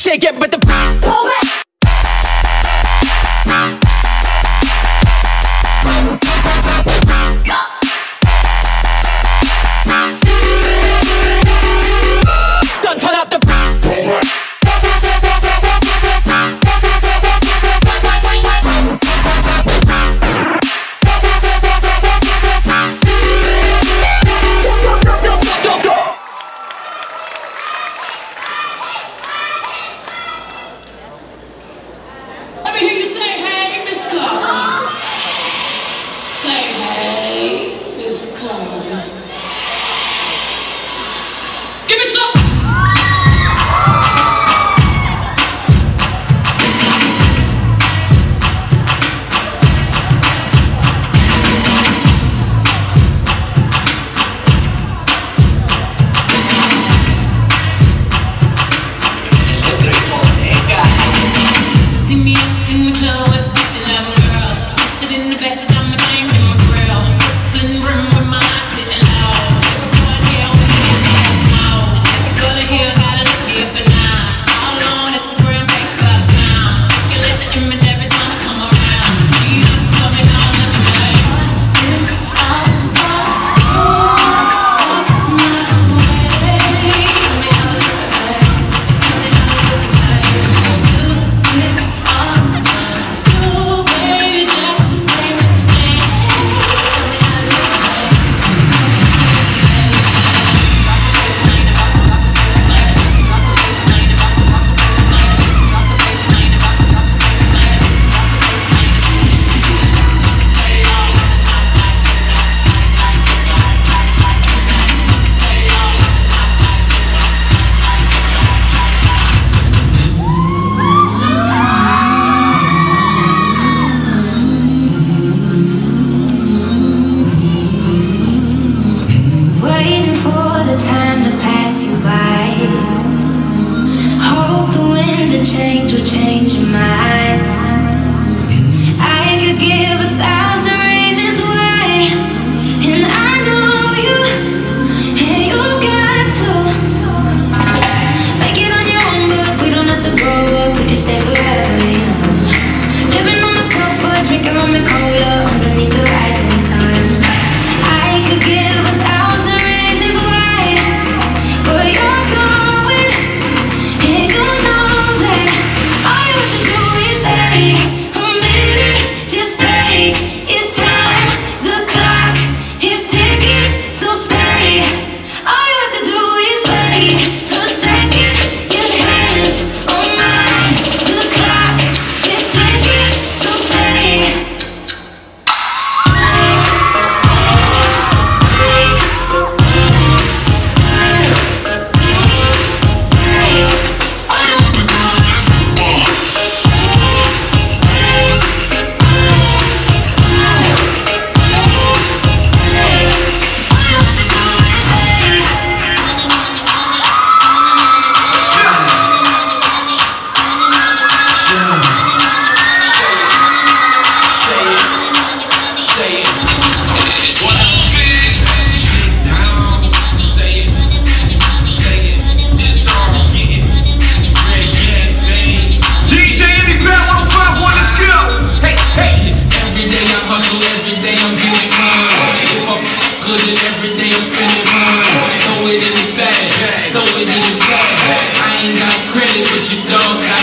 shake it, but the pull it. Done, turn up the change will change your mind. I could give 1,000 reasons why, and I know you, and you've got to make it on your own, but we don't have to grow up, we can stay forever young. Living on my sofa, drinking rum and cola underneath the rising sun. I could give 1,000 reasons why, but you're going, and you know that all you have to do is stay a minute, just take your time. The clock is ticking, so stay. All you have to do is wait a second. Your hands on mine. The clock is ticking, so stay. Throw it in the bag. I ain't got credit, but you don't.